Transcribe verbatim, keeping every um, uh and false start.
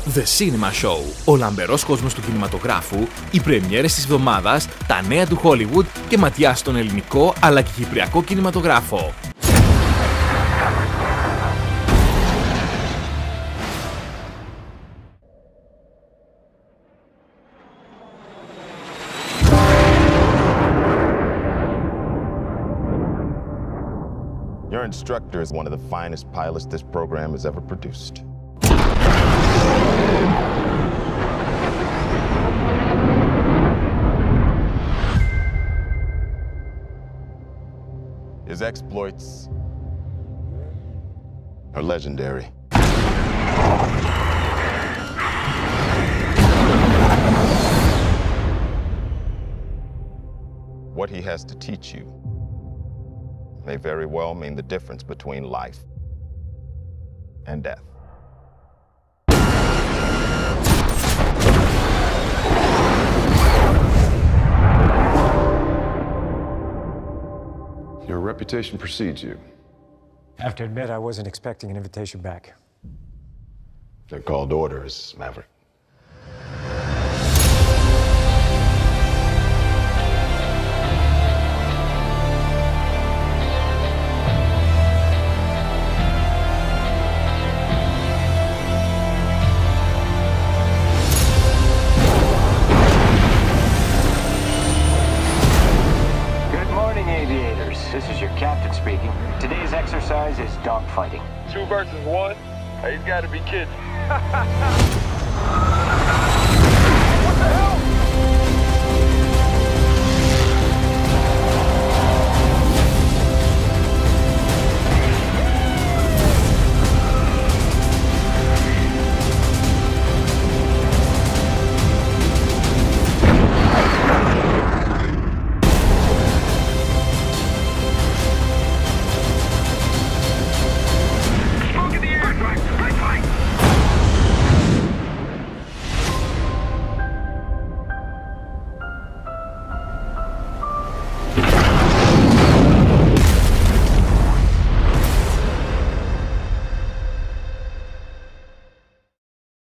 The Cinema Show, ο λαμπερός κόσμος του κινηματογράφου, οι πρεμιέρες της εβδομάδας, τα νέα του Hollywood και ματιά στον ελληνικό αλλά και κυπριακό κινηματογράφο. Your instructor is one of the finest pilots this program has ever produced. His exploits are legendary. What he has to teach you may very well mean the difference between life and death. Your reputation precedes you. I have to admit, I wasn't expecting an invitation back. They're called orders, Maverick. This is your captain speaking. Today's exercise is dogfighting. Two versus one? He's got to be kidding.